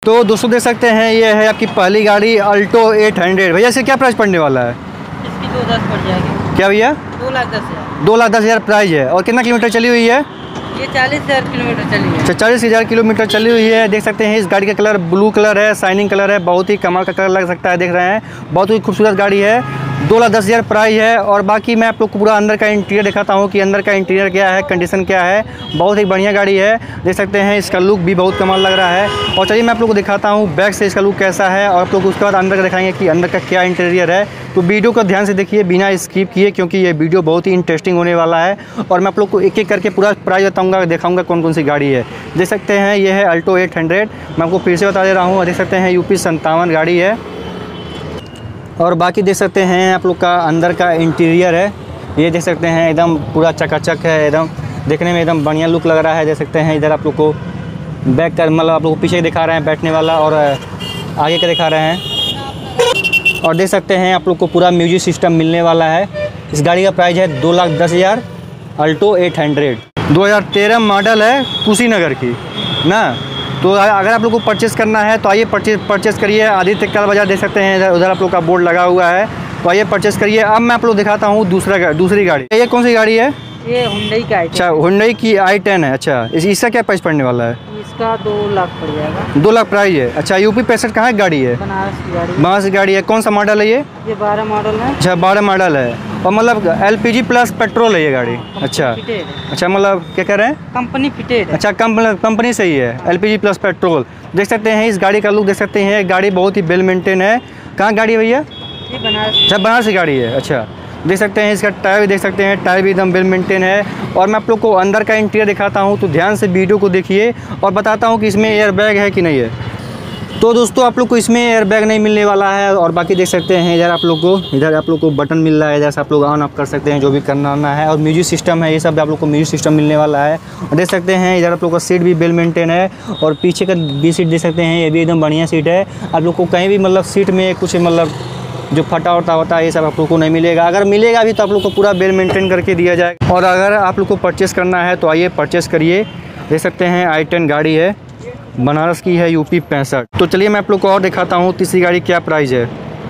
तो दोस्तों देख सकते हैं ये है आपकी पहली गाड़ी अल्टो 800। भैया इसे क्या प्राइस पड़ने वाला है? इसकी 2,10 पड़ जाएगी। क्या भैया? 2,10,000। 2,10,000 प्राइस है। और कितना किलोमीटर चली हुई है? ये 40,000 किलोमीटर चली है। 40,000 किलोमीटर चली हुई है। देख सकते हैं इस गाड़ी का कलर ब्लू कलर है, शाइनिंग कलर है, बहुत ही कमाल का कलर लग सकता है। देख रहे हैं बहुत ही खूबसूरत गाड़ी है। 2,10,000 प्राइस है। और बाकी मैं आप लोग को पूरा अंदर का इंटीरियर दिखाता हूँ कि अंदर का इंटीरियर क्या है, कंडीशन क्या है। बहुत ही बढ़िया गाड़ी है। देख सकते हैं इसका लुक भी बहुत कमाल लग रहा है। और चलिए मैं आप लोग को दिखाता हूँ बैक से इसका लुक कैसा है, और आप लोग उसके बाद अंदर का दिखाएंगे कि अंदर का क्या इंटीरियर है। तो वीडियो को ध्यान से देखिए बिना स्किप किए, क्योंकि ये वीडियो बहुत ही इंटरेस्टिंग होने वाला है। और मैं आप लोग को एक एक करके पूरा प्राइस बताऊँगा, दिखाऊँगा कौन कौन सी गाड़ी है। देख सकते हैं ये है अल्टो 800। मैं आपको फिर से बता दे रहा हूँ। देख सकते हैं यूपी 57 गाड़ी है। और बाकी देख सकते हैं आप लोग का अंदर का इंटीरियर है। ये देख सकते हैं एकदम पूरा चकाचक है, एकदम देखने में एकदम बढ़िया लुक लग रहा है। देख सकते हैं इधर आप लोग को बैक का मतलब आप लोग को पीछे दिखा रहे हैं बैठने वाला, और आगे का दिखा रहे हैं। और देख सकते हैं आप लोग को पूरा म्यूजिक सिस्टम मिलने वाला है। इस गाड़ी का प्राइस है 2,10,000 अल्टो 800। 2013 मॉडल है, कुशीनगर की ना। तो अगर आप लोग को परचेस करना है तो आइए परचेस करिए। आदित्य कार बाजार देख सकते हैं उधर आप लोग का बोर्ड लगा हुआ है, तो आइए परचेस करिए। अब मैं आप लोग दिखाता हूँ दूसरी गाड़ी। ये कौन सी गाड़ी है? ये हुंडई का i10। अच्छा, हुंडई की i10 है। अच्छा, इसका क्या प्राइस पड़ने वाला है? इसका 2 लाख पड़ जाएगा। 2 लाख प्राइस है। अच्छा, यूपी 65 कहाँ की गाड़ी है? बनारस की गाड़ी। बनारस की गाड़ी है। कौन सा मॉडल है ये? 12 मॉडल है। अच्छा, 12 मॉडल है। और मतलब LPG प्लस पेट्रोल है ये गाड़ी। अच्छा अच्छा, मतलब क्या कह रहे हैं? Company fitted. अच्छा, कंपनी सही है, LPG प्लस पेट्रोल। देख सकते हैं इस गाड़ी का लुक देख सकते हैं। गाड़ी बहुत ही वेल मेंटेन है। कहाँ गाड़ी है भैया? ये बनारस। अच्छा, बनारस की गाड़ी है। अच्छा, देख सकते हैं इसका टायर भी देख सकते हैं, टायर भी एकदम वेल मेंटेन है। और मैं आप लोग को अंदर का इंटीरियर दिखाता हूँ, तो ध्यान से वीडियो को देखिए और बताता हूँ कि इसमें एयर बैग है कि नहीं है। तो दोस्तों आप लोग को इसमें एयर बैग नहीं मिलने वाला है। और बाकी देख सकते हैं इधर आप लोग को बटन मिल रहा है, जैसे आप लोग ऑन ऑफ कर सकते हैं जो भी करना है। और म्यूजिक सिस्टम है, ये सब आप लोग को म्यूजिक सिस्टम मिलने वाला है। और देख सकते हैं इधर आप लोग का सीट भी वेल मेंटेन है। और पीछे का भी सीट देख सकते हैं, ये भी एकदम बढ़िया सीट है। आप लोग को कहीं भी मतलब सीट में कुछ मतलब जो फटा वटा होता है ये सब आप लोग को नहीं मिलेगा। अगर मिलेगा भी तो आप लोग को पूरा वेल मेंटेन करके दिया जाएगा। और अगर आप लोग को परचेस करना है तो आइए परचेस करिए। देख सकते हैं i10 गाड़ी है, बनारस की है, यूपी 65। तो चलिए मैं आप लोग को और दिखाता हूँ तीसरी गाड़ी क्या प्राइस है।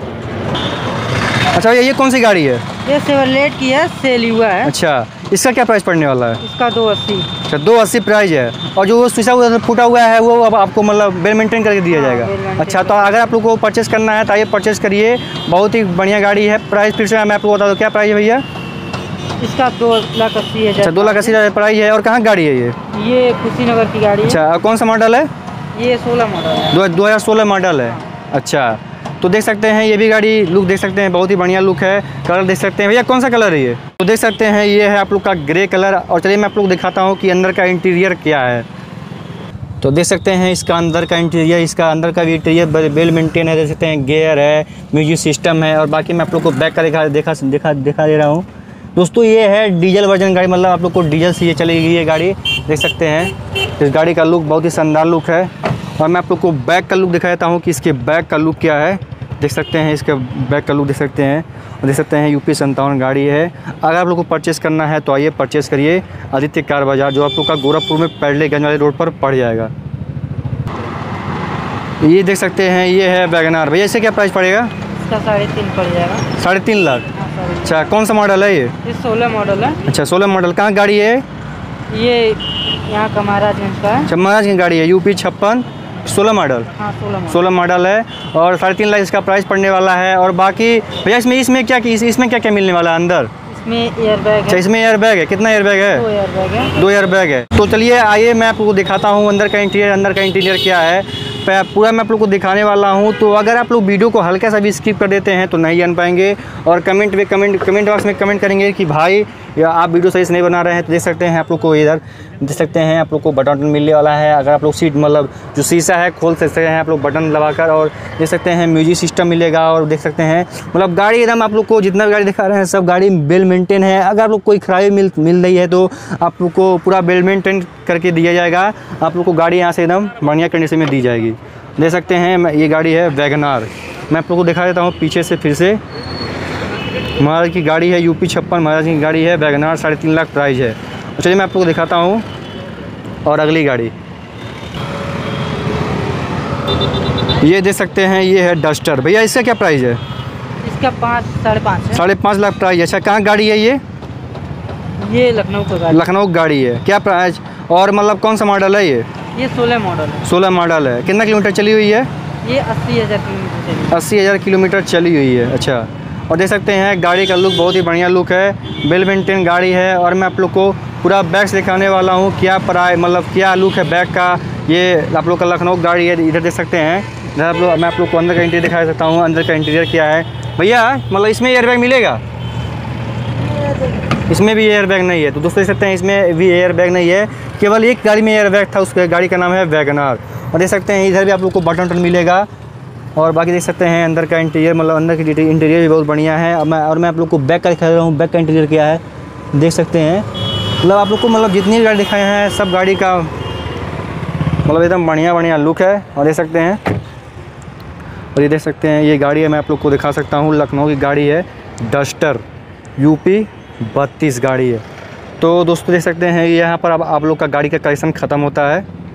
अच्छा, ये कौन सी गाड़ी है? ये सेवरलेट की है, सेल हुआ है। अच्छा, इसका क्या प्राइस पड़ने वाला है? इसका 280। अच्छा, 280 प्राइस है। और जो वो शीशा उधर फूटा हुआ है वो अब आपको मतलब वेल मेंटेन करके दिया जाएगा। अच्छा, तो अगर आप लोग को परचेस करना है तो आइए परचेस करिए। बहुत ही बढ़िया गाड़ी है। प्राइस फिर से मैं आपको बता दूँ, क्या प्राइस है भैया? इसका 2,80,000। अच्छा, 2,80,000 प्राइस है। और कहाँ गाड़ी है ये कुशीनगर की गाड़ी है। अच्छा, कौन सा मॉडल है? ये 16 मॉडल है। 2016 मॉडल है। अच्छा, तो देख सकते हैं ये भी गाड़ी लुक देख सकते हैं, बहुत ही बढ़िया लुक है। कलर देख सकते हैं भैया, कौन सा कलर है ये? तो देख सकते हैं ये है आप लोग का ग्रे कलर। और चलिए मैं आप लोग दिखाता हूँ कि अंदर का इंटीरियर क्या है। तो देख सकते हैं इसका अंदर का इंटीरियर, इसका अंदर का भी इंटीरियर वेल मेंटेन है। देख सकते हैं गियर है, म्यूजिक सिस्टम है। और बाकी मैं आप लोग को बैक का दिखा दे रहा हूँ। दोस्तों ये है डीजल वर्जन गाड़ी, मतलब आप लोग को डीजल से ये चलेगी ये गाड़ी। देख सकते हैं इस गाड़ी का लुक बहुत ही शानदार लुक है। और मैं आप लोग को बैक का लुक दिखा देता हूँ कि इसके बैक का लुक क्या है। देख सकते हैं इसका बैक का लुक देख सकते हैं। और देख सकते हैं यूपी 57 गाड़ी है। अगर आप लोग को परचेस करना है तो आइए परचेस करिए। आदित्य कार बाजार जो आप लोग का गोरखपुर में पैडलेगंज वाले रोड पर पड़ जाएगा। ये देख सकते हैं ये है वैगनार। भैया इसे क्या प्राइस पड़ेगा? इसका 3.5 पड़ जाएगा। 3.5 लाख। अच्छा, कौन सा मॉडल है ये? 16 मॉडल है। अच्छा, 16 मॉडल। कहाँ गाड़ी है ये? यहाँ का महाराजगंज का है। अच्छा, महाराज की गाड़ी है, यूपी 56, 16 मॉडल। हाँ, 16 मॉडल है। और 3.5 लाख इसका प्राइस पड़ने वाला है। और बाकी भैया इसमें क्या मिलने वाला है अंदर? इसमें एयर बैग है। अच्छा, इसमें एयर बैग है। कितना एयर बैग है? 2 एयर बैग है। 2 एयर बैग है। तो चलिए आइए मैं आपको दिखाता हूँ अंदर का इंटीरियर क्या है। पूरा मैं आप लोग को दिखाने वाला हूँ। तो अगर आप लोग वीडियो को हल्का सा भी स्किप कर देते हैं तो नहीं जान पाएंगे। और कमेंट बॉक्स में कमेंट करेंगे कि भाई या आप वीडियो सही से नहीं बना रहे हैं। तो देख सकते हैं आप लोग को इधर देख सकते हैं आप लोग को बटन मिलने वाला है। अगर आप लोग सीट मतलब जो शीशा है खोल सकते हैं आप लोग बटन दबाकर। और देख सकते हैं म्यूजिक सिस्टम मिलेगा। और देख सकते हैं मतलब गाड़ी एकदम आप लोग को जितना गाड़ी दिखा रहे हैं सब गाड़ी वेल मेंटेन है। अगर आप लोग कोई खराबी मिल रही है तो आप लोग को पूरा वेल मेंटेन करके दिया जाएगा। आप लोग को गाड़ी यहाँ से एकदम बढ़िया कंडीशन में दी जाएगी। देख सकते हैं ये गाड़ी है वैगनार। मैं आप लोग को दिखा देता हूँ पीछे से फिर से। महाराज की गाड़ी है, यूपी 56 महाराज की गाड़ी है, वैगनार 3.5 लाख प्राइस है। चलिए मैं आप लोग को दिखाता हूँ और अगली गाड़ी। ये देख सकते हैं, ये है डस्टर। भैया इसका क्या प्राइस है? इसका 5 साढ़े 5 है। 5.5 लाख प्राइस। अच्छा, कहाँ गाड़ी है ये लखनऊ का गाड़ी। लखनऊ गाड़ी है। क्या प्राइस और मतलब कौन सा मॉडल है ये? 16 मॉडल है। 16 मॉडल है। कितना किलोमीटर चली हुई है? ये 80,000 किलोमीटर चली। 80,000 किलोमीटर चली हुई है। अच्छा, और देख सकते हैं गाड़ी का लुक बहुत ही बढ़िया लुक है, वेल मेंटेन गाड़ी है। और मैं आप लोग को पूरा बैक से दिखाने वाला हूँ, क्या प्राइस मतलब क्या लुक है बैक का। ये आप लोग का लखनऊ गाड़ी है। इधर देख सकते हैं, इधर आप लोग, मैं आप लोग को अंदर का इंटीरियर दिखा सकता हूँ। अंदर का इंटीरियर क्या है भैया? मतलब इसमें एयरबैग मिलेगा? इसमें भी एयरबैग नहीं है। तो दोस्तों देख सकते हैं, इसमें भी एयरबैग नहीं है, केवल एक गाड़ी में एयरबैग था। उस गाड़ी का नाम है वैगनआर। और देख सकते हैं इधर भी आप लोग को बटन मिलेगा। और बाकी देख सकते हैं अंदर का इंटीरियर, मतलब अंदर की इंटीरियर भी बहुत बढ़िया है। और मैं आप लोग को बैक का दिखा रहा हूँ, बैक का इंटीरियर क्या है देख सकते हैं। मतलब आप लोग को मतलब जितनी गाड़ी दिखाए हैं सब गाड़ी का मतलब एकदम बढ़िया लुक है। और देख सकते हैं, और ये देख सकते हैं ये गाड़ी है, मैं आप लोग को दिखा सकता हूँ, लखनऊ की गाड़ी है, डस्टर UP 32 गाड़ी है। तो दोस्तों देख सकते हैं यहाँ पर अब आप लोग का गाड़ी का कलेक्शन ख़त्म होता है।